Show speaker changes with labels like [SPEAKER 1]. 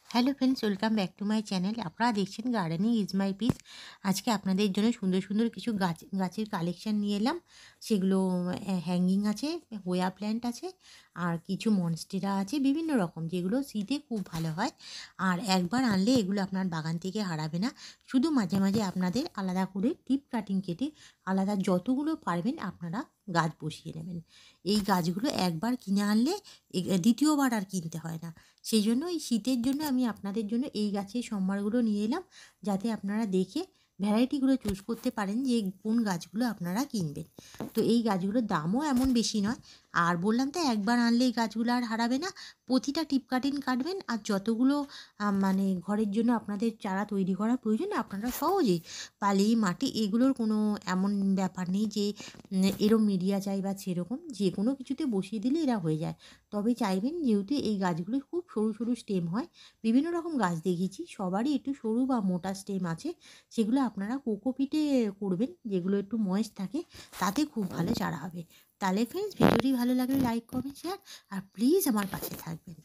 [SPEAKER 1] Hello friends, welcome back to my channel. আপনারা দেখছেন gardening is my piece. আজকে আপনাদের জন্য সুন্দর সুন্দর কিছু গাছের কালেকশন নিয়ে এলাম। সেগুলো হ্যাঙ্গিং আছে, হোয়া প্ল্যান্ট আছে, আর কিছু মনস্টেরা আছে বিভিন্ন রকম, যেগুলো শীতে খুব ভালো হয়। আর একবার আনলে এগুলো আপনার বাগান থেকে হারাবে না। শুধু মাঝে মাঝে আপনাদের আলাদা করে টিপ কাটিং কেটে আলাদা যতগুলো পারবেন আপনারা গাছ বসিয়ে নেবেন। এই গাছগুলো একবার কিনে আনলে দ্বিতীয়বার আর কিনতে হয় না। সেই জন্য এই শীতের জন্য আমি আপনাদের জন্য এই গাছের সম্ভারগুলো নিয়ে এলাম, যাতে আপনারা দেখে ভ্যারাইটিগুলো চুজ করতে পারেন যে কোন গাছগুলো আপনারা কিনবেন। তো এই গাছগুলোর দামও এমন বেশি নয়। আর বললাম তো, একবার আনলে এই গাছগুলো আর হারাবে না। প্রতিটা টিপ কাটিং কাটবেন, আর যতগুলো মানে ঘরের জন্য আপনাদের চারা তৈরি করা প্রয়োজন, আপনারা সহজেই বালি মাটি এগুলোর কোনো এমন ব্যাপার নেই যে এরম মিডিয়া চাই বা সেরকম, যে কোনো কিছুতে বসিয়ে দিলে এরা হয়ে যায়। তবে চাইবেন, যেহেতু এই গাছগুলো খুব সরু সরু স্টেম হয়, বিভিন্ন রকম গাছ দেখেছি সবারই একটু সরু বা মোটা স্টেম আছে, সেগুলো আপনারা কোকোপিটে করবেন, যেগুলো একটু ময়েস্ট থাকে, তাতে খুব ভালো চারা হবে। তাহলে ফ্রেন্ডস, ভিডিওটি ভালো লাগলে লাইক কমেন্ট শেয়ার, আর প্লিজ আমার পাশে থাকবেন।